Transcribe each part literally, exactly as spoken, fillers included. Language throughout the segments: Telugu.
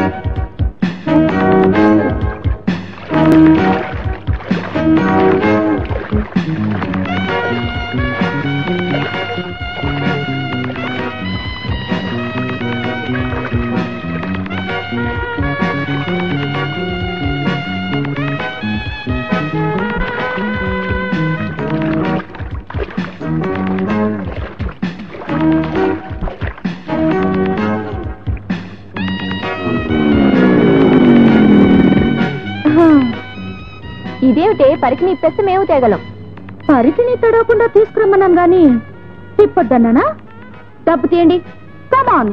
ఇదేమిటే పరికిని ఇప్పేస్తే మేము తేగలం. పరికిని తడవకుండా తీసుకురమ్మన్నాను గాని ఇప్పొద్దన్నానా? డబ్బు తీయండి. కమాన్.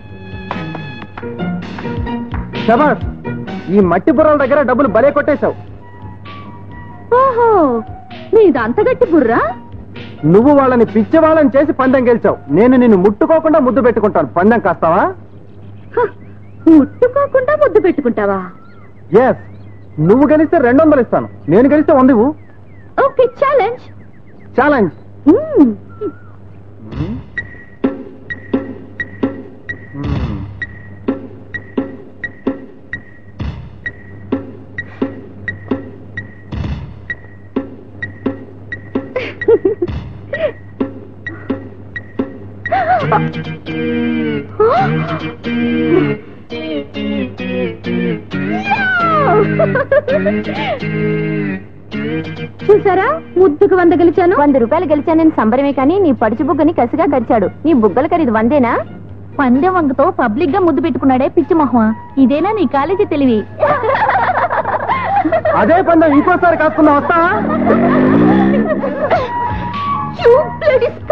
శబాష్, ఈ మట్టి బుర్రల దగ్గర డబ్బులు భలే కొట్టేశావు. ఓహో, నీది అంత గట్టి బుర్రా? నువ్వు వాళ్ళని పిచ్చి వాళ్ళని చేసి పందెం గెలిచావు. నేను నిన్ను ముట్టుకోకుండా ముద్దు పెట్టుకుంటాను. పందెం కాస్తావా? ముట్టుకోకుండా ముద్దు పెట్టుకుంటావా? ఎస్. నువ్వు గెలిస్తే రెండు వందలు ఇస్తాను, నేను గెలిస్తే వంద ఇవ్వు. Okay, challenge. ఛాలెంజ్. చూసారా, ముద్దుకు వంద గెలిచాను. వంద రూపాయలు గెలిచానని సంబరమే కానీ నీ పడుచు బుగ్గని కసిగా కరిచాడు. నీ బుగ్గల ఖరీదు వందేనా? పందెం వంగతో పబ్లిక్ గా ముద్దు పెట్టుకున్నాడే పిచ్చి మొహమా. ఇదేనా నీ కాలేజీ తెలివి? అదే పందెం ఇంకోసారి కాసుకున్నా వస్తావా?